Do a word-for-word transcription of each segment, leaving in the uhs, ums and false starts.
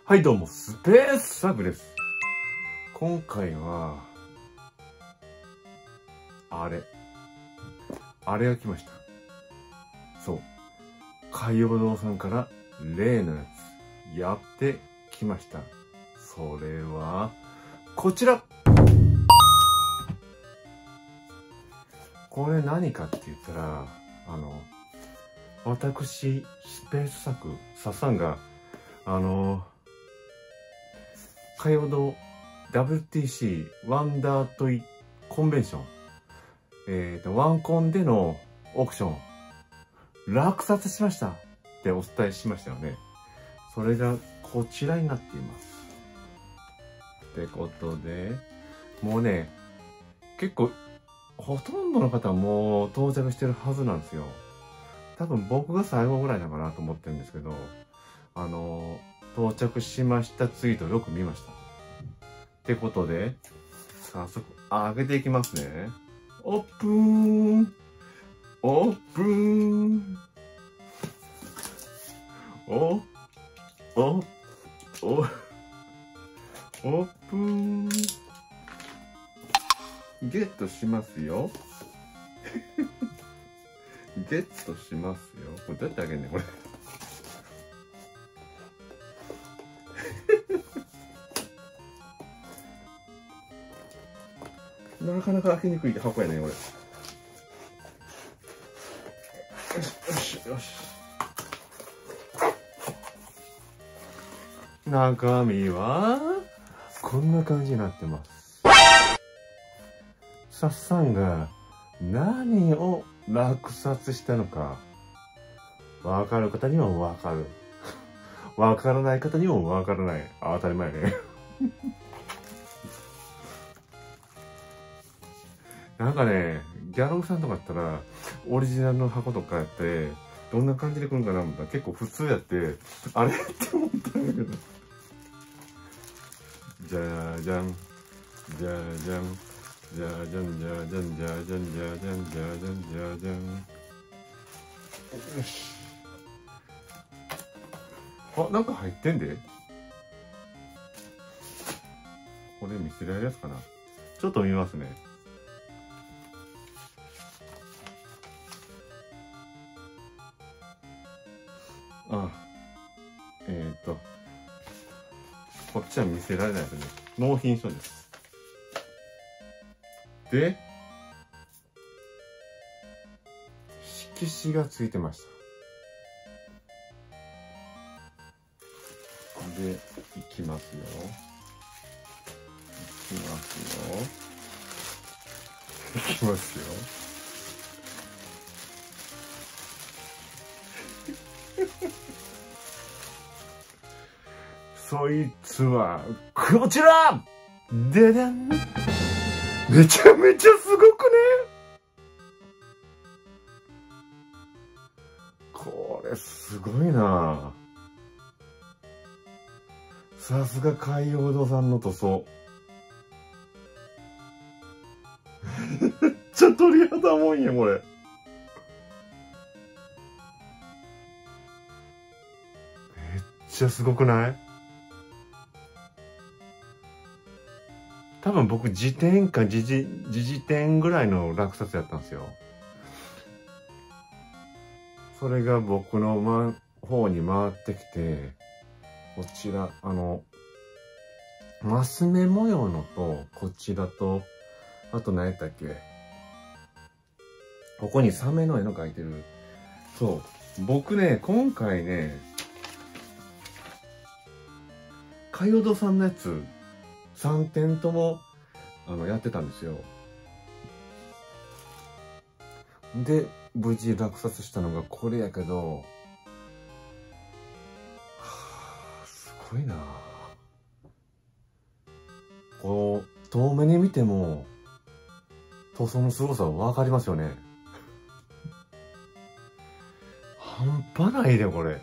はいどうも、スペースサグです。今回は、あれ、あれが来ました。そう。海洋堂さんから例のやつ、やってきました。それは、こちら。これ何かって言ったら、あの、私、スペースサク、サッサンが、あの、海洋堂 ダブリューティーシー ワンダートイコンベンション、えっと、ワンコンでのオークション、落札しましたってお伝えしましたよね。それがこちらになっています。ってことで、もうね、結構、ほとんどの方はもう到着してるはずなんですよ。多分僕が最後ぐらいだかなと思ってるんですけど、あの、到着しましたツイートよく見ました。ってことで、早速開けていきますね。オープンオープンおおおオープンゲットしますよ。ゲットしますよ。これどうやってあげんねんこれ。なかなか開けにくい箱やねこれ。よしよしよし。中身はこんな感じになってます。サッサンが何を落札したのかわかる方にはわかる、わからない方にもわからない。あ、当たり前ね。なんかね、ギャログさんとかやったらオリジナルの箱とかやってどんな感じで来るんかな思ったら結構普通やって、あれって思ったんだけど。じゃーじゃんじゃーじゃんじゃーじゃんじゃーじゃんじゃーじゃんじゃーじゃんじゃーじゃんじゃーじゃん。よし。あ、なんか入ってんで。これ見せられるやつかな。ちょっと見ますね。あ、えっとこっちは見せられないですね。納品書です。で、色紙がついてました。で、いきますよ。いきますよ。いきますよ。そいつは、こちらででん、めちゃめちゃすごくね。これすごいな。さすが海洋堂さんの塗装。めっちゃ鳥肌もんや、これ。めっちゃすごくない？多分僕、時点か時時、時時点ぐらいの落札やったんですよ。それが僕の、ま、方に回ってきて、こちら、あの、マス目模様のと、こちらと、あと何やったっけ？ここにサメの絵の描いてる。そう。僕ね、今回ね、海洋堂さんのやつ、さんてんとも、あの、やってたんですよ。で、無事落札したのがこれやけど、はあ、すごいな。こう、遠目に見ても、塗装の凄さわかりますよね。半端ないで、これ。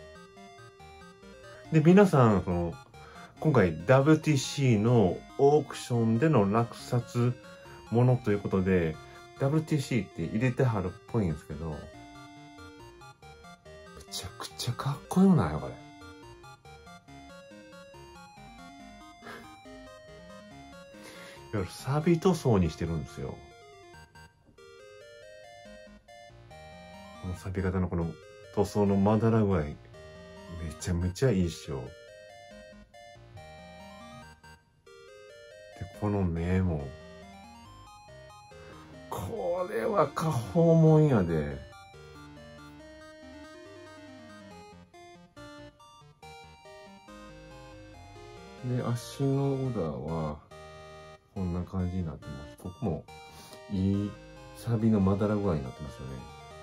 で、皆さん、その、今回 ダブリューティーシー のオークションでの落札ものということで、ダブリューティーシー って入れてはるっぽいんですけど、めちゃくちゃかっこよないこれ。 いわゆるサビ塗装にしてるんですよ。このサビ型のこの塗装のまだら具合、めちゃめちゃいいっしょ。で、この目も、これは果報もんやで。で、足の裏は、こんな感じになってます。ここも、いいサビのまだら具合になってますよね。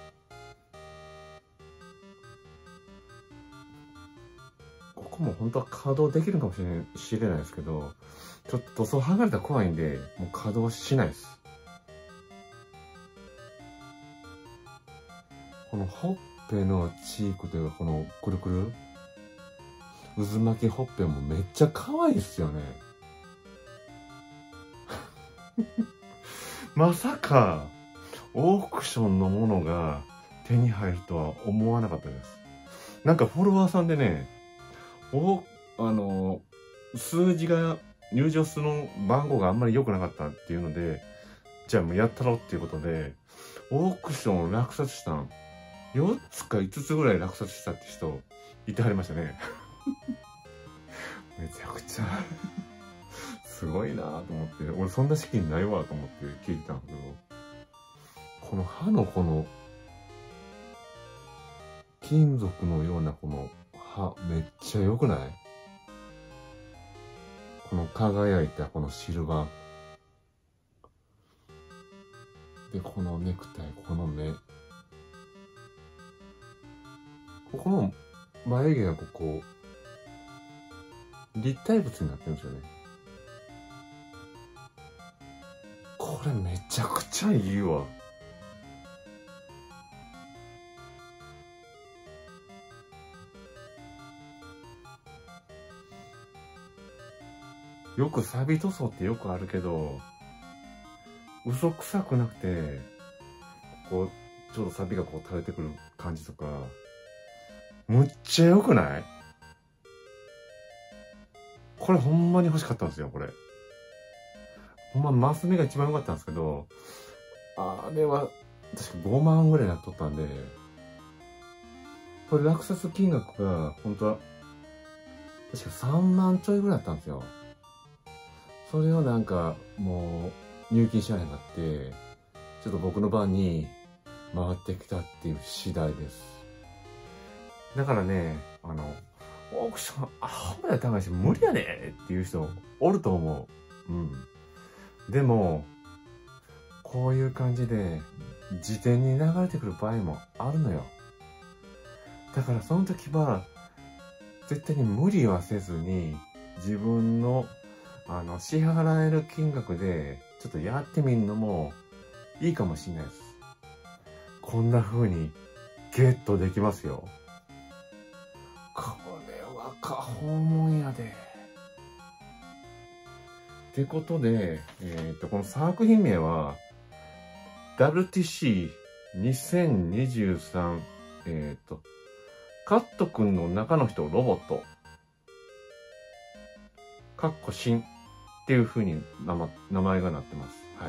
ここも本当は稼働できるかもしれない、しれないですけど、ちょっと塗装剥がれたら怖いんで、もう稼働しないです。このほっぺのチークというか、このくるくる渦巻きほっぺもめっちゃ可愛いっすよね。まさかオークションのものが手に入るとは思わなかったです。なんかフォロワーさんでね、おあの数字が入場数の番号があんまり良くなかったっていうので、じゃあもうやったろっていうことでオークションを落札したんよっつかいつつぐらい落札したって人いてはりましたね。めちゃくちゃすごいなぁと思って、俺そんな資金ないわと思って聞いてたんだけど、この歯のこの金属のようなこの歯めっちゃ良くない？この輝いたこのシルバーで、このネクタイ、この目、ここの眉毛がここ立体物になってるんですよね。これめちゃくちゃいいわ。よくサビ塗装ってよくあるけど、嘘くさくなくて、こうちょうどサビがこう垂れてくる感じとか、むっちゃ良くない？これほんまに欲しかったんですよ、これ。ほんまマス目が一番良かったんですけど、あれは確かごまんぐらいなっとったんで、これ落札金額が本当は確かさんまんちょいぐらいだったんですよ。それをなんかもう入金しないなって、ちょっと僕の番に回ってきたっていう次第です。だからね、あの、オークション、アホや高いし無理やねっていう人おると思う。うん。でも、こういう感じで、自転に流れてくる場合もあるのよ。だからその時は、絶対に無理はせずに、自分の、あの、支払える金額で、ちょっとやってみるのもいいかもしれないです。こんな風にゲットできますよ。これは果報もんやで。ってことで、えっと、この作品名は、ダブリューティーシーにせんにじゅうさん、えっと、カットくんの中の人ロボット、かっこ新っていう風に名前、名前がなってます。はい。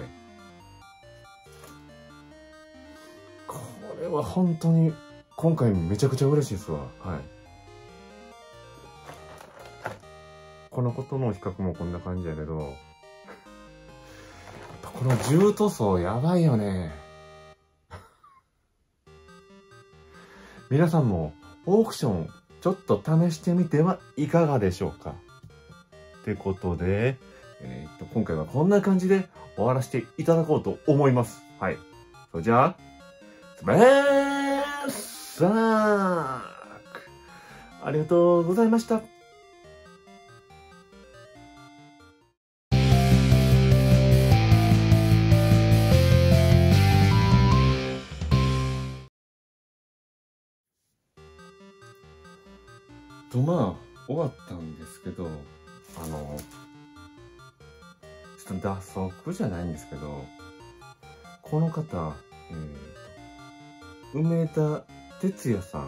これは本当に今回めちゃくちゃ嬉しいですわ。はい。このことの比較もこんな感じやけど、この重塗装やばいよね。皆さんもオークションちょっと試してみてはいかがでしょうか。ってことで、えー、っと今回はこんな感じで終わらせていただこうと思います。はい。それじゃあ、スマッサークありがとうございました。とまあ終わったんですけど、あのちょっと脱足じゃないんですけど、この方、えー、梅田哲也さん、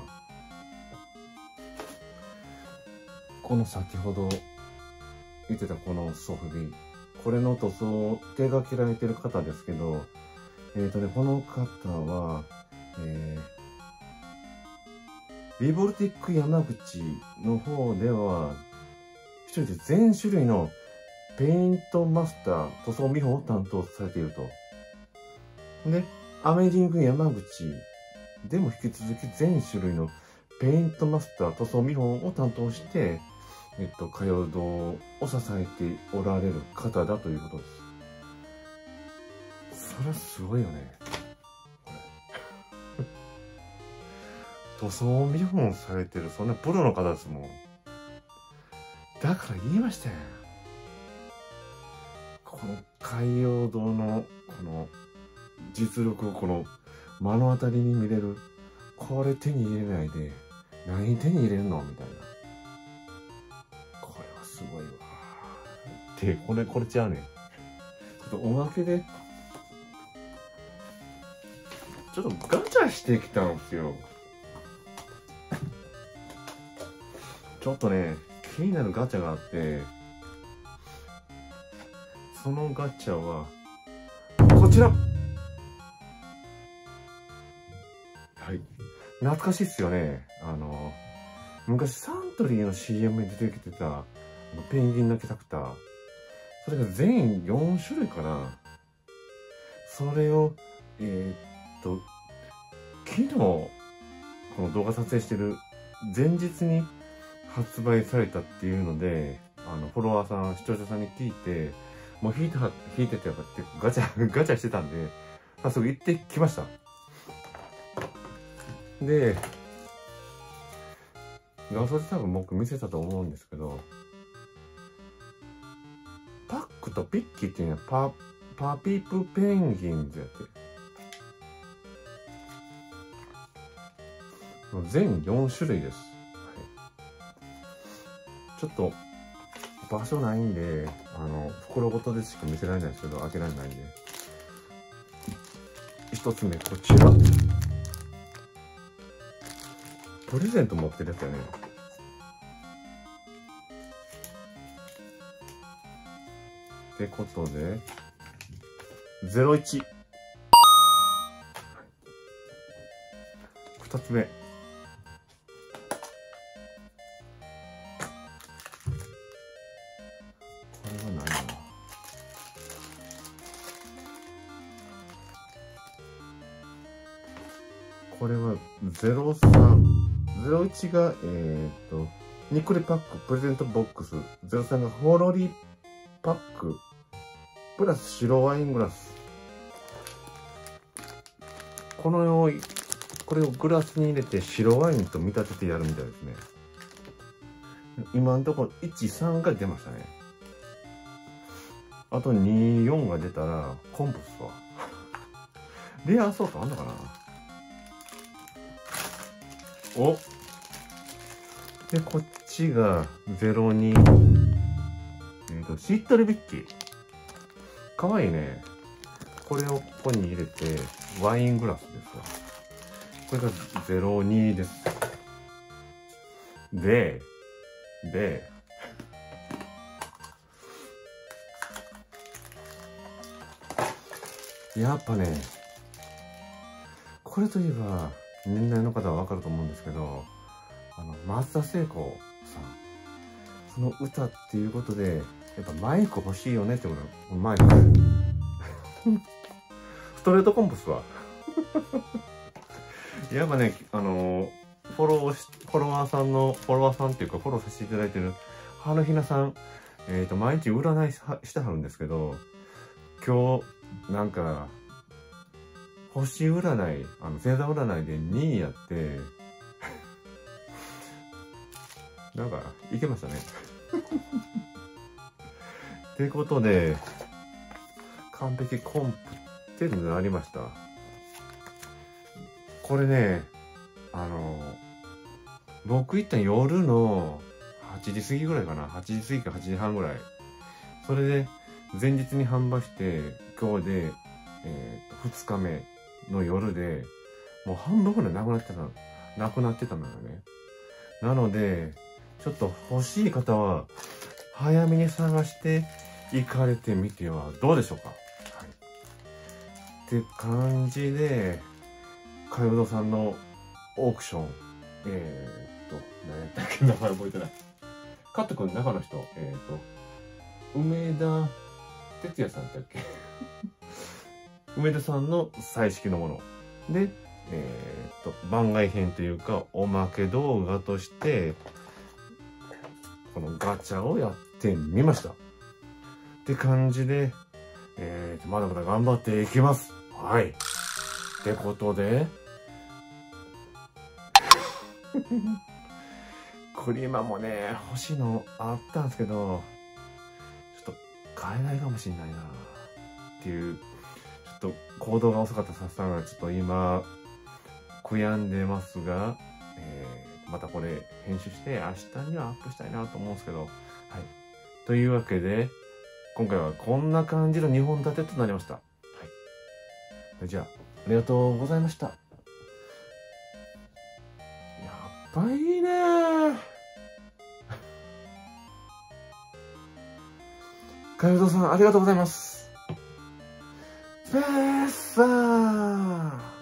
この先ほど言ってたこのソフビ、 これの塗装を手掛けられてる方ですけど、えっ、ー、とね、この方は、えー、リボルティック山口の方では、一人で全種類のペイントマスター、塗装見本を担当されていると。で、アメージング山口でも引き続き全種類のペイントマスター、塗装見本を担当して、えっと、歌謡堂を支えておられる方だということです。それはすごいよね。これ。塗装見本されてる、そんなプロの方ですもん。だから言いましたよ。この海洋堂の、この、実力をこの、目の当たりに見れる。これ手に入れないで、何手に入れるのみたいな。これはすごいわ。で、これ、これちゃうねん。ちょっとおまけで、ちょっとガチャしてきたんですよ。ちょっとね、気になるガチャがあって、そのガチャは、こちら。はい。懐かしいっすよね。あの、昔サントリーの シーエム に出てきてた、ペンギンのキャラクター。それが全よん種類かな。それを、えー、っと、昨日、この動画撮影してる前日に発売されたっていうので、あの、フォロワーさん、視聴者さんに聞いて、もう引いては、引いててよかってガチャ、ガチャしてたんで、早速行ってきました。で、画像で多分僕見せたと思うんですけど、パックとピッキーっていうのはパ、パピプペンギンズやって。全よん種類です。はい、ちょっと、場所ないんで、あの、袋ごとでしか見せられないですけど、開けられないんで。一つ目、こちら。プレゼント持ってるやつやね。ってことで、ゼロイチ。二つ目。これは何だろう。これはゼロさん。ゼロイチが、えっと、ニコリパックプレゼントボックス。ゼロさんがホロリパック。プラス白ワイングラス。このように、これをグラスに入れて白ワインと見立ててやるみたいですね。今のところいち、さんが出ましたね。あとに、よんが出たらコンポスは。レアアソートあんのかな。おで、こっちがゼロに。えっと、しっとりビッキー。かわいいね。これをここに入れて、ワイングラスですわ。これがゼロにです。で、で、やっぱね、これといえば、年代の方はわかると思うんですけど、あの、松田聖子さん。その歌っていうことで、やっぱマイク欲しいよねってこと。マイク。ストレートコンポスは。やっぱね、あのー、フォローし、フォロワーさんの、フォロワーさんっていうかフォローさせていただいてる、春ひなさん、えっと、毎日占いしてはるんですけど、今日、なんか、星占い、あの、星座占いでにいやって、なんか、いけましたね。ってことで、完璧コンプっていうのがありました。これね、あの、僕行った夜のはちじ過ぎぐらいかな。はちじ過ぎかはちじはんぐらい。それで、前日に販売して、今日で、えー、とふつかめの夜で、もう半分ぐらいなくなってた、なくなってたのよね。なので、ちょっと欲しい方は、早めに探して行かれてみてはどうでしょうか。はい、って感じで、かよどさんのオークション、えー、っと、何やったっけ、名前覚えてない。カット君、中の人、えー、っと、梅田哲也さんだっけ梅田さんの彩色のもので、えー、っと、番外編というか、おまけ動画として、このガチャをやってみました。って感じで、えー、まだまだ頑張っていきます。はい。ってことで、クリマもね、欲しいのあったんですけど、ちょっと買えないかもしれないなっていう、ちょっと行動が遅かったさっさんがちょっと今、悔やんでますが、えー、またこれ編集して明日にはアップしたいなと思うんですけど、はい。というわけで、今回はこんな感じのにほん立てとなりました。はい。じゃあ、ありがとうございました。やっぱいいねー。かよどさん、ありがとうございます。ペースさー。